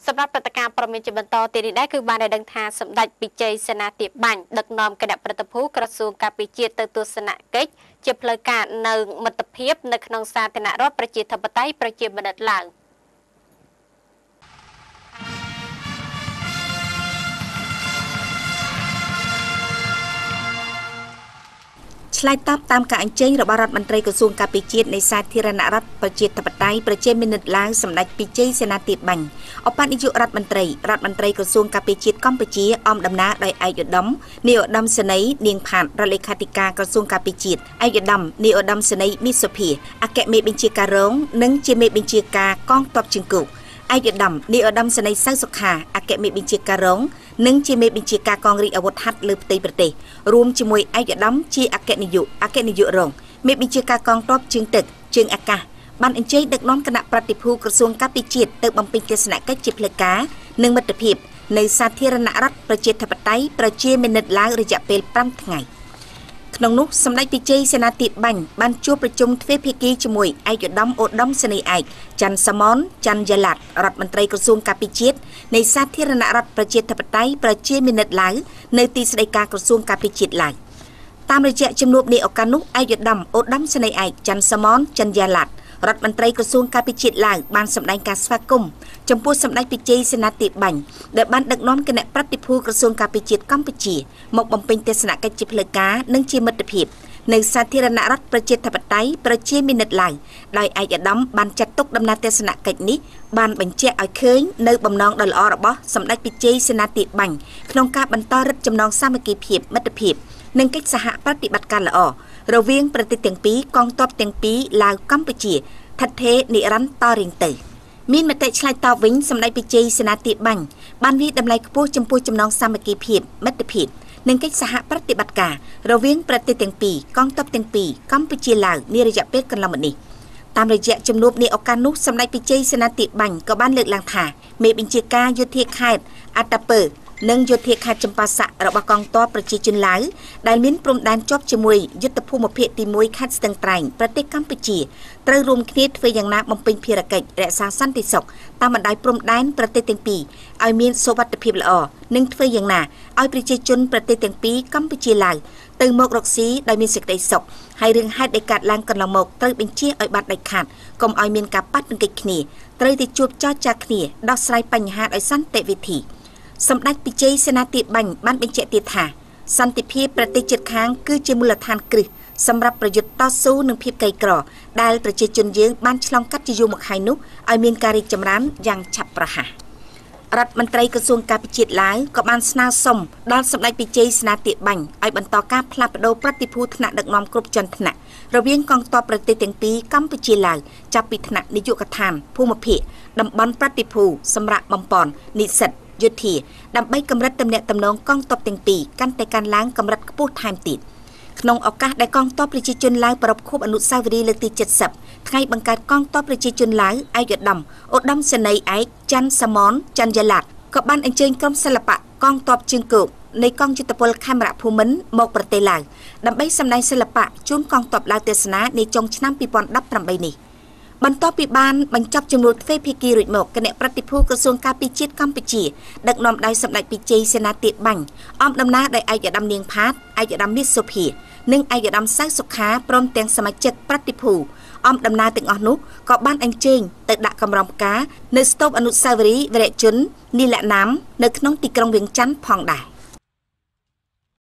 សម្រាប់ព្រឹត្តិការណ៍ប្រមានជាបន្តទៀតនេះដែរគឺបានឲ្យដឹងថាសម្ដេចពិជ័យសេនាធិបាញ់ដឹកនាំគណៈប្រតិភូក្រសួងការពារជាតិទៅទស្សនកិច្ចជាផ្លូវការនៅមិត្តភាពនៅក្នុងសាធារណរដ្ឋប្រជាធិបតេយ្យប្រជាមានិតឡើងឆ្លើយតបតាមការអញ្ជើញរបស់រដ្ឋមន្ត្រីក្រសួងការពារជាតិនៃសាធារណរដ្ឋប្រជាធិបតេយ្យប្រជាមានិតឡើងសម្ដេចពិជ័យសេនាធិបាញ់ឧបនាយករដ្ឋមន្ត្រីក្រសួងការពារជាតិកម្ពុជាអមដំណើរដោយឯកឧត្តមនាយឧត្តមសេនីយ៍នាងផាតរដ្ឋលេខាធិការក្រសួងការពារជាតិឯកឧត្តមនាយឧត្តមសេនីយ៍មីសុភាអគ្គមេបញ្ជាការរងនិងជាមេបញ្ជាការកងទ័ពជើងគោកឯកឧត្តមនាយឧត្តមសេនីយ៍សៅសុខាអគ្គមេបញ្ជាការរងនិងជាមេបញ្ជាការកងរាជអាវុធហត្ថលើផ្ទៃប្រទេសរួមជាមួយឯកឧត្តមជាអគ្គនាយករងមេបញ្ជាការកងទ័ពជើងទឹកជើងអាកាសបានអញ្ជើញដឹកនាំគណៈប្រតិភូក្រសួងការពារជាតិទៅបំពេញទស្សនកិច្ចជាផ្លូវការនិងមិត្តភាពនៅសាធារណរដ្ឋប្រជាធិបតេយ្យប្រជាមានិតឡើងរយៈពេល5ថ្ងៃក្នុងនោះសម្ដេចពិជ័យសេនាធិបាញ់បានជួបប្រជុំទ្វេភាគីជាមួយឯកឧត្តមសេនីយ៍ឯកច័ន្ទសមនច័ន្ទយ៉ាឡាត់រដ្ឋមន្ត្រីក្រសួងការពារជាតិនៃសាធារណរដ្ឋប្រជាធិបតេយ្យប្រជាមានិតឡើងនៅទីស្តីការក្រសួងការពារជាតិឡើងតាមរយៈជំនួបនៃឱកាសនោះឯកឧត្តមសេនីយ៍ឯកច័ន្ទសមនច័ន្ទយ៉ាឡាត់រដ្ឋមន្ត្រីក្រសួងការពារជាតិឡើងបានសម្ដែងការស្វាគមន៍ចំពោះសម្ដេចពិជ័យសេនាធិបាញ់ដែលបានដឹកនាំគណៈប្រតិភូក្រសួងការពារជាតិកម្ពុជាមកបំពេញទស្សនកិច្ចជាផ្លូវការនិងជាមិត្តភាពនៅសាធារណរដ្ឋប្រជាធិបតេយ្យប្រជាមានិតឡើងដោយឯកឧត្តមបានចាត់ទុកដំណើរទស្សនកិច្ចនេះបានបញ្ជាក់ឲ្យឃើញនៅបំណងដ៏ល្អរបស់សម្ដេចពិជ័យសេនាធិបាញ់ក្នុងការបន្តរឹតចំណងសាមគ្គីភាពមិត្តភាពនិងកិច្ចសហប្រតិបត្តិការល្អរវាងប្រទេសទាំងពីរកងទ័ពទាំងពីរឡាវកម្ពុជាឋិតថេរនិរន្តរ៍តរៀងទៅមានមតិឆ្លើយតបវិញសម្ដេចពិជ័យសេនាធិបាញ់បានវាយតម្លៃខ្ពស់ចំពោះចំណងសាមគ្គីភាពមិត្តភាពនិងកិច្ចសហប្រតិបត្តិការរវាងប្រទេសទាំងពីរកងទ័ពទាំងពីរកម្ពុជាឡាវនារយៈពេលកន្លងមកនេះតាមរយៈជំនួបនៃឱកាសនោះសម្ដេចពិជ័យសេនាធិបាញ់ក៏បានលើកឡើងថាមេបញ្ជាការយោធាខេត្តអត្តពើនិងយោធាខេត្តចម្ប៉ាសាក់របស់កងទ័ពប្រជាជនឡាវដែលមានព្រំដែនជាប់ជាមួយយុទ្ធភូមិភាគទី1ខេត្តស្ទឹងត្រែងប្រទេសកម្ពុជាត្រូវរួមគ្នាធ្វើយ៉ាងណាបំពេញភារកិច្ចរក្សាសន្តិសុខតាមបណ្ដោយព្រំដែនប្រទេសទាំងពីរឲ្យមានសុវត្ថិភាពល្អនិងធ្វើយ៉ាងណាឲ្យប្រជាជនប្រទេសទាំងពីរកម្ពុជាឡាវទៅមករកស៊ីដោយមានសេចក្តីសុខហើយរឿងហេតុដែលកើតឡើងកន្លងមកត្រូវបញ្ជាឲ្យបានដាច់ខាតកុំឲ្យមានការប៉ះទង្គិចគ្នាត្រូវតែជួបចរចាគ្នាដោះស្រាយបញ្ហាដោយសន្តិវិធីសម្ដេចពិជ័យសេនាធិបាញ់បានបញ្ជាក់ទៀតថាសន្តិភាពប្រទេសជិតខាងគឺជាមូលដ្ឋានគ្រឹះសម្រាប់ប្រយុទ្ធតស៊ូនឹងភាពក្រីក្រដែលប្រជាជនយើងបានឆ្លងកាត់ជាយូរមកហើយនោះឲ្យមានការរីកចម្រើនយ៉ាងឆាប់រហ័សរដ្ឋមន្ត្រីក្រសួងការពារជាតិឡាវក៏បានស្នើសុំដល់សម្ដេចពិជ័យសេនាធិបាញ់ឲ្យបន្តការផ្លាស់ប្តូរប្រតិភូថ្នាក់ដឹកនាំគ្រប់ជាន់ថ្នាក់រវាងកងទ័ពប្រទេសទាំងពីរកម្ពុជាឡាវចាប់ពីថ្នាក់នាយកដ្ឋានភូមិភាគតំបន់ប្រតិភូសម្រាប់បំពន់និស្សិតយុធាដើម្បីកម្រិតទំនាក់ទំនងកងទ័ពទាំងពីរកាន់តែកើនឡើងកម្រិតខ្ពស់ថែមទៀតក្នុងឱកាសដែលកងទ័ពប្រជាជនឡាវប្រារព្ធខួបអនុស្សាវរីយ៍លើកទី70ថ្ងៃបង្កើតកងទ័ពប្រជាជនឡាវឯកឧត្តមសេនីយ៍ឯកច័ន្ទសមនច័ន្ទយ៉ាឡាត់ក៏បានអញ្ជើញក្រុមសិល្បៈកងទ័ពជើងគោកនៃកងយុទ្ធពលខេមរភូមិន្ទមកប្រទេសឡាវដើម្បីសម្ដែងសិល្បៈជូនកងទ័ពឡាវទេសនានាចុងឆ្នាំ2018នេះបន្ទាប់ពីបានបញ្ចប់ជំនួបទ្វេភាគីរួចមកគណៈប្រតិភូក្រសួងការពារជាតិកម្ពុជាដឹកនាំដោយសម្ដេចពិជ័យសេនាធិបាញ់អមដំណើរដោយឯកឧត្តមនាងផាតឯកឧត្តមមាសសុភានិងឯកឧត្តមសៅសុខាព្រមទាំងសមាជិកប្រតិភូអមដំណើរទាំងអស់នោះក៏បានអញ្ជើញទៅដាក់កម្រងផ្កានៅស្ទូបអនុស្សាវរីយ៍វីរជននីលណាមនៅក្នុងទីក្រុងវៀងច័ន្ទផងដែរ